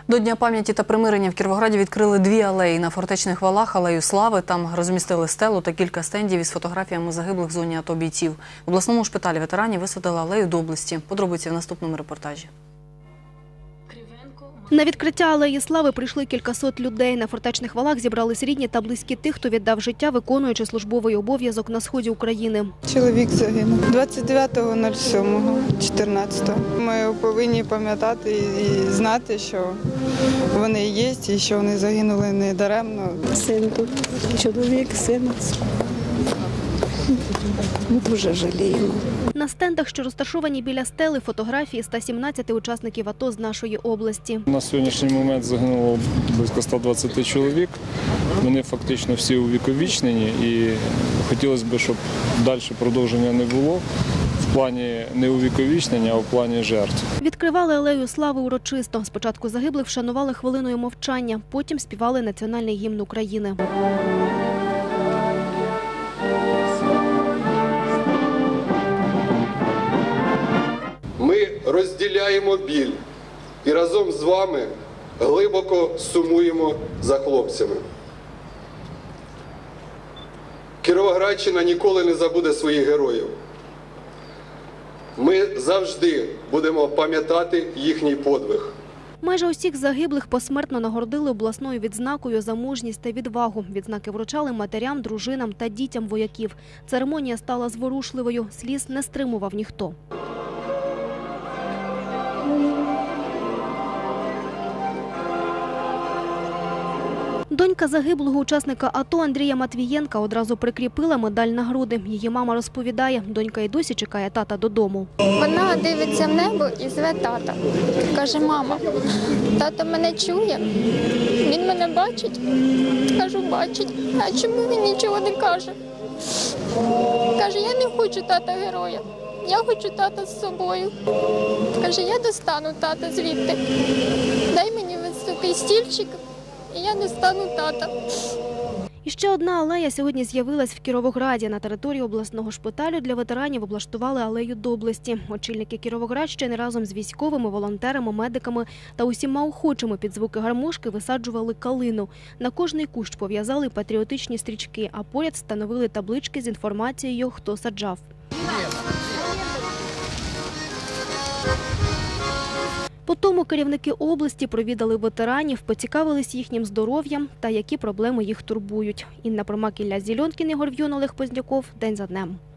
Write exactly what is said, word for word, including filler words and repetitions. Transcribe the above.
До Дня пам'яті та примирення в Кіровограді відкрили дві алеї. На Фортечних валах – алею Слави. Там розмістили стелу та кілька стендів із фотографіями загиблих в зоні АТО бійців. В обласному шпиталі ветеранів висадили алею Доблесті. Подробиці в наступному репортажі. На відкриття алеї Слави прийшли кількасот людей. На Фортечних валах зібрались рідні та близькі тих, хто віддав життя, виконуючи службовий обов'язок на сході України. Чоловік загинув двадцять дев'ятого сьомого чотирнадцятого. Ми повинні пам'ятати і знати, що вони є і що вони загинули не даремно. Син тут, чоловік, син. Ми дуже жаліємо. На стендах, що розташовані біля стели, фотографії ста сімнадцяти учасників АТО з нашої області. На сьогоднішній момент загинуло близько ста двадцяти чоловік. Вони фактично всі увіковічнені і хотілося б, щоб далі продовження не було в плані не увіковічнення, а в плані жертв. Відкривали алею Слави урочисто. Спочатку загиблих вшанували хвилиною мовчання, потім співали національний гімн України. Ми розділяємо біль і разом з вами глибоко сумуємо за хлопцями. Кіровоградщина ніколи не забуде своїх героїв. Ми завжди будемо пам'ятати їхній подвиг. Майже усіх загиблих посмертно нагородили обласною відзнакою за мужність та відвагу. Відзнаки вручали матерям, дружинам та дітям вояків. Церемонія стала зворушливою, сліз не стримував ніхто. Донька загиблого учасника АТО Андрія Матвієнка одразу прикріпила медаль на груди. Її мама розповідає, донька й досі чекає тата додому. Вона дивиться в небо і зве тата. Каже, мама, тато мене чує, він мене бачить. Кажу, бачить. А чому він нічого не каже? Каже, я не хочу тата-героя, я хочу тата з собою. Каже, я достану тата звідти, дай мені високий стільчик. І я не стану тата. І ще одна алея сьогодні з'явилась в Кіровограді. На території обласного шпиталю для ветеранів облаштували алею Доблесті. Очільники Кіровоградщини разом з військовими, волонтерами, медиками та усіма охочими під звуки гармошки висаджували калину. На кожний кущ пов'язали патріотичні стрічки, а поряд встановили таблички з інформацією, хто саджав. Потім керівники області провідали ветеранів, поцікавились їхнім здоров'ям та які проблеми їх турбують. Інна Промак, Ілля Зільонкін, Ігор В'юн, Олег Позняков. День за днем.